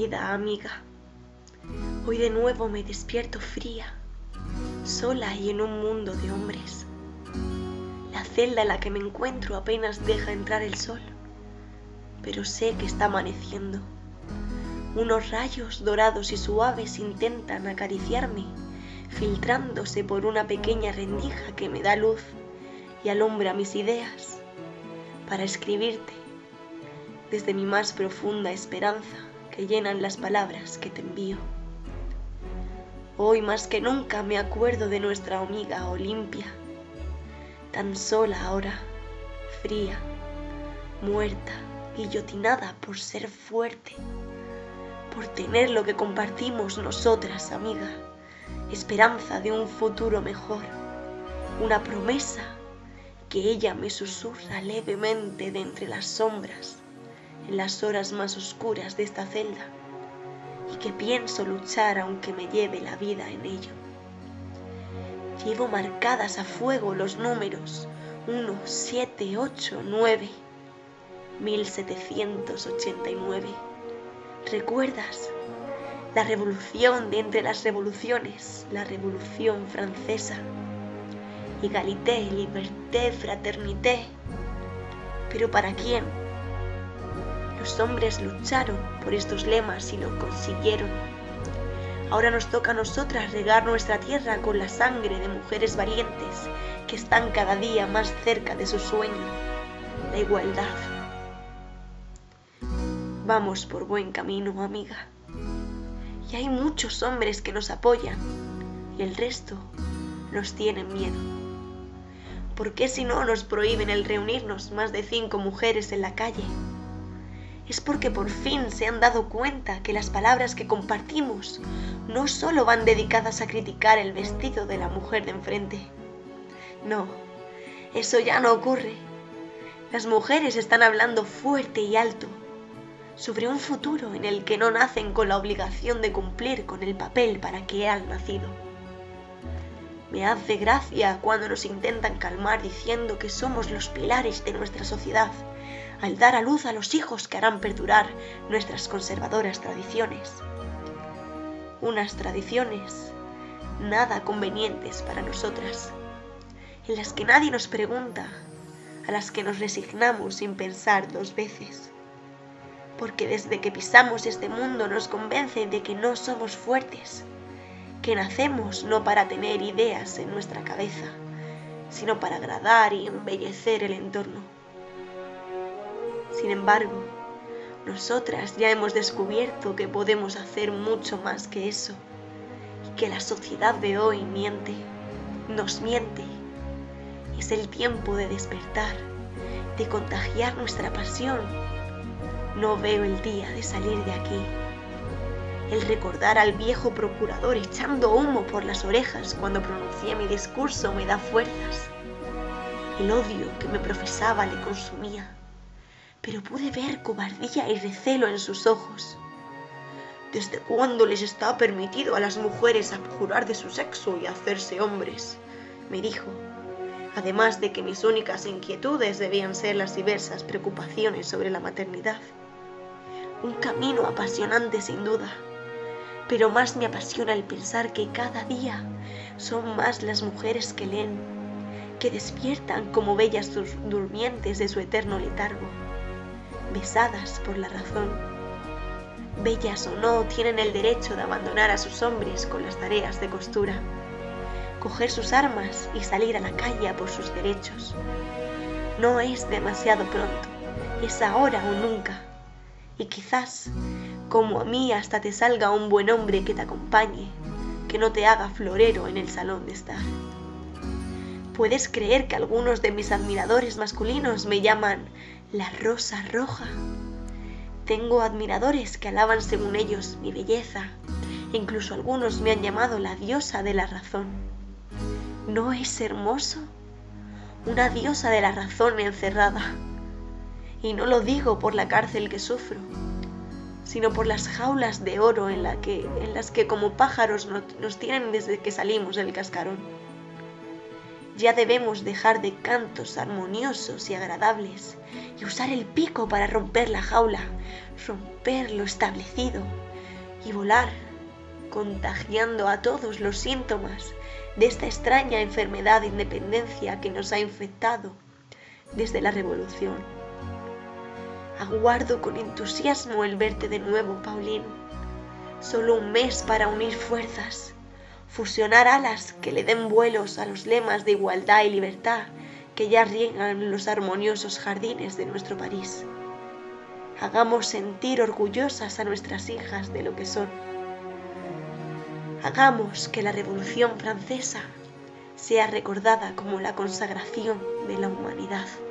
vida, amiga. Hoy de nuevo me despierto fría, sola y en un mundo de hombres. La celda en la que me encuentro apenas deja entrar el sol, pero sé que está amaneciendo. Unos rayos dorados y suaves intentan acariciarme, filtrándose por una pequeña rendija que me da luz y alumbra mis ideas, para escribirte desde mi más profunda esperanza que llenan las palabras que te envío. Hoy más que nunca me acuerdo de nuestra amiga Olimpia, tan sola ahora, fría, muerta, guillotinada por ser fuerte, por tener lo que compartimos nosotras, amiga, esperanza de un futuro mejor, una promesa que ella me susurra levemente de entre las sombras, en las horas más oscuras de esta celda, y que pienso luchar aunque me lleve la vida en ello. Llevo marcadas a fuego los números 1, 7, 8, 9, 1789. ¿Recuerdas? La revolución de entre las revoluciones, la Revolución Francesa. Égalité, liberté, fraternité. ¿Pero para quién? Los hombres lucharon por estos lemas y lo consiguieron. Ahora nos toca a nosotras regar nuestra tierra con la sangre de mujeres valientes que están cada día más cerca de su sueño, la igualdad. Vamos por buen camino, amiga. Y hay muchos hombres que nos apoyan y el resto nos tienen miedo. ¿Por qué si no nos prohíben el reunirnos más de 5 mujeres en la calle? Es porque por fin se han dado cuenta que las palabras que compartimos no solo van dedicadas a criticar el vestido de la mujer de enfrente. No, eso ya no ocurre. Las mujeres están hablando fuerte y alto sobre un futuro en el que no nacen con la obligación de cumplir con el papel para que han nacido. Me hace gracia cuando nos intentan calmar diciendo que somos los pilares de nuestra sociedad, al dar a luz a los hijos que harán perdurar nuestras conservadoras tradiciones. Unas tradiciones nada convenientes para nosotras, en las que nadie nos pregunta, a las que nos resignamos sin pensar 2 veces. Porque desde que pisamos este mundo nos convencen de que no somos fuertes, que nacemos no para tener ideas en nuestra cabeza, sino para agradar y embellecer el entorno. Sin embargo, nosotras ya hemos descubierto que podemos hacer mucho más que eso, y que la sociedad de hoy miente, nos miente. Es el tiempo de despertar, de contagiar nuestra pasión. No veo el día de salir de aquí. El recordar al viejo procurador echando humo por las orejas cuando pronuncié mi discurso me da fuerzas. El odio que me profesaba le consumía, pero pude ver cobardía y recelo en sus ojos. ¿Desde cuándo les está permitido a las mujeres abjurar de su sexo y hacerse hombres?, me dijo, además de que mis únicas inquietudes debían ser las diversas preocupaciones sobre la maternidad. Un camino apasionante sin duda, pero más me apasiona el pensar que cada día son más las mujeres que leen, que despiertan como bellas durmientes de su eterno letargo, besadas por la razón. Bellas o no, tienen el derecho de abandonar a sus hombres con las tareas de costura, coger sus armas y salir a la calle a por sus derechos. No es demasiado pronto, es ahora o nunca. Y quizás, como a mí, hasta te salga un buen hombre que te acompañe, que no te haga florero en el salón de estar. ¿Puedes creer que algunos de mis admiradores masculinos me llaman la Rosa Roja? Tengo admiradores que alaban según ellos mi belleza, e incluso algunos me han llamado la diosa de la razón. ¿No es hermoso? Una diosa de la razón encerrada. Y no lo digo por la cárcel que sufro, sino por las jaulas de oro en las que como pájaros nos tienen desde que salimos del cascarón. Ya debemos dejar de cantos armoniosos y agradables y usar el pico para romper la jaula, romper lo establecido, y volar, contagiando a todos los síntomas de esta extraña enfermedad de independencia que nos ha infectado desde la revolución. Aguardo con entusiasmo el verte de nuevo, Pauline. Solo un mes para unir fuerzas, fusionar alas que le den vuelos a los lemas de igualdad y libertad que ya riegan los armoniosos jardines de nuestro París. Hagamos sentir orgullosas a nuestras hijas de lo que son. Hagamos que la Revolución Francesa sea recordada como la consagración de la humanidad.